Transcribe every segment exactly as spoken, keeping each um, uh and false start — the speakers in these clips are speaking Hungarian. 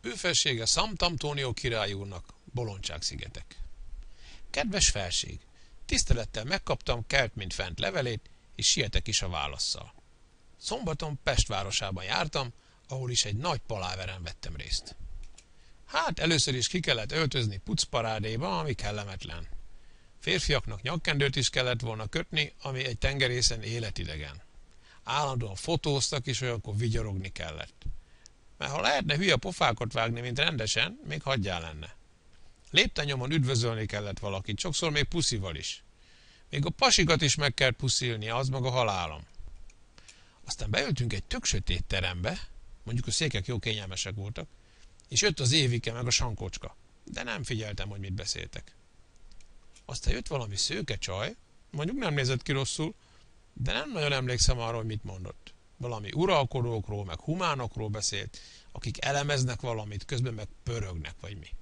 Ő felsége Szamtamtónió király úrnak, Bolondság-szigetek. Kedves felség, tisztelettel megkaptam kelt mint fent levelét, és sietek is a válasszal. Szombaton Pest városában jártam, ahol is egy nagy paláveren vettem részt. Hát először is ki kellett öltözni pucparádéba, ami kellemetlen. Férfiaknak nyakkendőt is kellett volna kötni, ami egy tengerészen életidegen. Állandóan fotóztak, és olyankor vigyorogni kellett. Mert ha lehetne hülye pofákat vágni, mint rendesen, még hagyjál lenne. Lépten-nyomon üdvözölni kellett valakit, sokszor még puszival is. Még a pasikat is meg kell puszilni, az maga halálom. Aztán beültünk egy tök sötét terembe, mondjuk a székek jó kényelmesek voltak, és jött az Évike meg a Sankocska, de nem figyeltem, hogy mit beszéltek. Aztán jött valami szőke csaj, mondjuk nem nézett ki rosszul, de nem nagyon emlékszem arra, hogy mit mondott. Valami uralkodókról, meg humánokról beszélt, akik elemeznek valamit, közben meg pörögnek, vagy mi.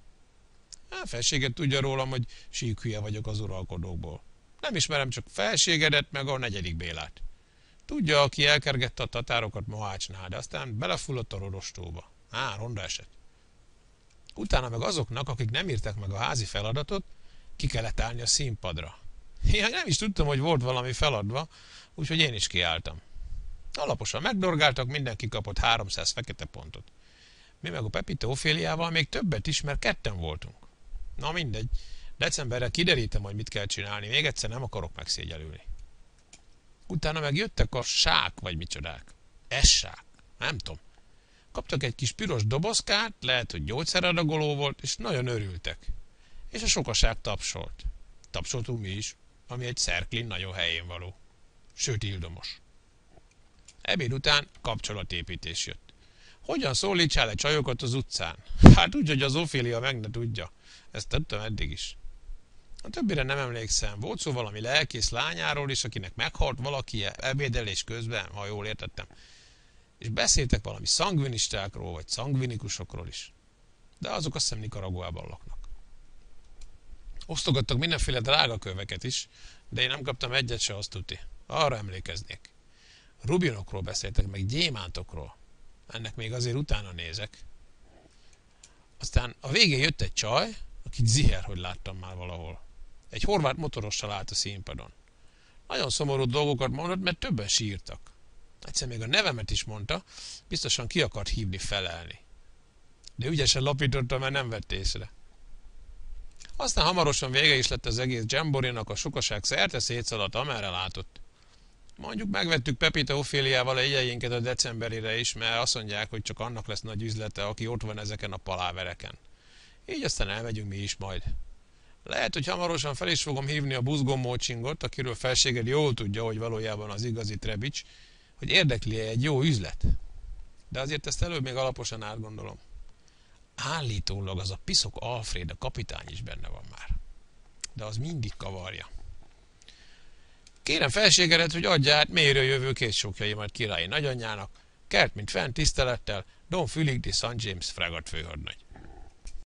A felséget tudja rólam, hogy síkhülye vagyok az uralkodókból. Nem ismerem csak felségedet, meg a negyedik Bélát. Tudja, aki elkergette a tatárokat Mohácsnál, de aztán belefulladt a rodostóba. Á, ronda esett. Utána meg azoknak, akik nem írták meg a házi feladatot, ki kellett állni a színpadra. Én nem is tudtam, hogy volt valami feladva, úgyhogy én is kiálltam. Alaposan megdorgáltak, mindenki kapott háromszáz fekete pontot. Mi meg a Pepita Oféliával még többet is, mert ketten voltunk. Na mindegy, decemberre kiderítem, hogy mit kell csinálni, még egyszer nem akarok megszégyelülni. Utána meg jöttek a sák, vagy micsodák. Essák, nem tudom. Kaptak egy kis piros dobozkát, lehet, hogy gyógyszeradagoló volt, és nagyon örültek. És a sokaság tapsolt. Tapsoltunk mi is, ami egy szerklin nagyon helyén való. Sőt, ildomos. Ebéd után kapcsolatépítés jött. Hogyan szólítsál egy csajokat az utcán? Hát úgy, hogy az Ofélia meg ne tudja. Ezt tudtam eddig is. A többire nem emlékszem. Volt szó valami lelkész lányáról is, akinek meghalt valaki ebédelés közben, ha jól értettem. És beszéltek valami szangvinistákról, vagy szangvinikusokról is. De azok azt hiszem Nicaraguában laknak. Osztogattak mindenféle drága köveket is, de én nem kaptam egyet se, azt tuti. Arra emlékeznék. Rubinokról beszéltek, meg gyémántokról. Ennek még azért utána nézek. Aztán a végén jött egy csaj, akit ziher, hogy láttam már valahol. Egy horvát motorossal állt a színpadon. Nagyon szomorú dolgokat mondott, mert többen sírtak. Egyszer még a nevemet is mondta, biztosan ki akart hívni felelni. De ügyesen lapította, mert nem vett észre. Aztán hamarosan vége is lett az egész dzsamborinak, a sokaság szerte szétszaladt, amerre látott. Mondjuk megvettük Pepita Oféliával a jegyeinket a decemberire is, mert azt mondják, hogy csak annak lesz nagy üzlete, aki ott van ezeken a palávereken. Így aztán elmegyünk mi is majd. Lehet, hogy hamarosan fel is fogom hívni a buzgommócsingot, akiről felséged jól tudja, hogy valójában az igazi Trebics, hogy érdekli-e egy jó üzlet. De azért ezt előbb még alaposan átgondolom. Állítólag az a piszok Alfred, a kapitány is benne van már. De az mindig kavarja. Kérem felségedet, hogy adja át mérő jövő készsókjaimat királyi nagyanyjának, kelt mint fenn tisztelettel, Don Philip de Saint James fregatt főhadnagy.